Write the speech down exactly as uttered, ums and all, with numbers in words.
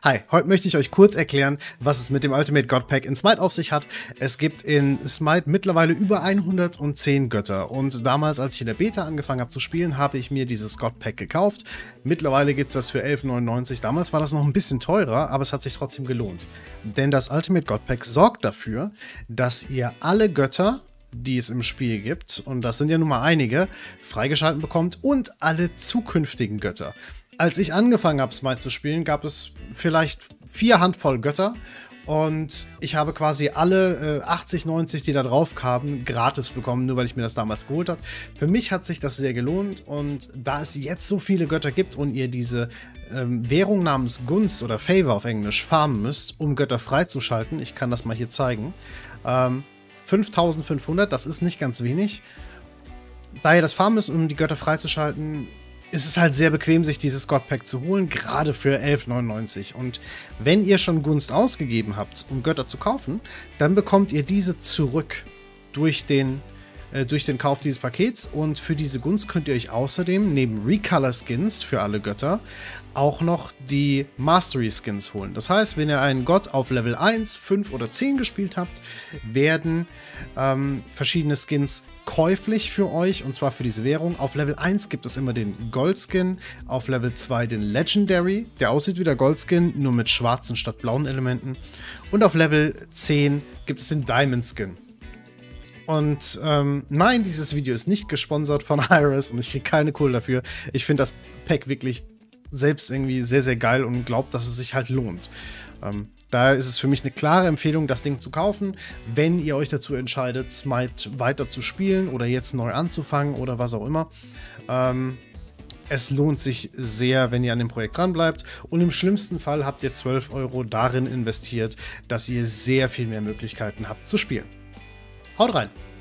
Hi, heute möchte ich euch kurz erklären, was es mit dem Ultimate God Pack in Smite auf sich hat. Es gibt in Smite mittlerweile über hundertzehn Götter und damals, als ich in der Beta angefangen habe zu spielen, habe ich mir dieses God Pack gekauft. Mittlerweile gibt es das für elf neunundneunzig. Damals war das noch ein bisschen teurer, aber es hat sich trotzdem gelohnt. Denn das Ultimate God Pack sorgt dafür, dass ihr alle Götter, die es im Spiel gibt, und das sind ja nun mal einige, freigeschalten bekommt und alle zukünftigen Götter. Als ich angefangen habe, Smite zu spielen, gab es vielleicht vier Handvoll Götter und ich habe quasi alle äh, achtzig, neunzig, die da drauf kamen, gratis bekommen, nur weil ich mir das damals geholt habe. Für mich hat sich das sehr gelohnt und da es jetzt so viele Götter gibt und ihr diese ähm, Währung namens Gunst oder Favor auf Englisch farmen müsst, um Götter freizuschalten, ich kann das mal hier zeigen, ähm, fünftausendfünfhundert, das ist nicht ganz wenig. Da ihr das farmen müsst, um die Götter freizuschalten, ist es halt sehr bequem, sich dieses God Pack zu holen, gerade für elf neunundneunzig. Und wenn ihr schon Gunst ausgegeben habt, um Götter zu kaufen, dann bekommt ihr diese zurück durch den, äh, durch den Kauf dieses Pakets. Und für diese Gunst könnt ihr euch außerdem neben Recolor Skins für alle Götter auch noch die Mastery Skins holen. Das heißt, wenn ihr einen Gott auf Level eins, fünf oder zehn gespielt habt, werden ähm, verschiedene Skins käuflich für euch, und zwar für diese Währung. Auf Level eins gibt es immer den Goldskin, auf Level zwei den Legendary, der aussieht wie der Goldskin, nur mit schwarzen statt blauen Elementen. Und auf Level zehn gibt es den Diamond Skin. Und ähm, nein, dieses Video ist nicht gesponsert von Hi-Rez und ich kriege keine Kohle dafür. Ich finde das Pack wirklich selbst irgendwie sehr, sehr geil und glaube, dass es sich halt lohnt. Ähm, Da ist es für mich eine klare Empfehlung, das Ding zu kaufen, wenn ihr euch dazu entscheidet, Smite weiter zu spielen oder jetzt neu anzufangen oder was auch immer. Ähm, es lohnt sich sehr, wenn ihr an dem Projekt dran bleibt. Und im schlimmsten Fall habt ihr zwölf Euro darin investiert, dass ihr sehr viel mehr Möglichkeiten habt zu spielen. Haut rein!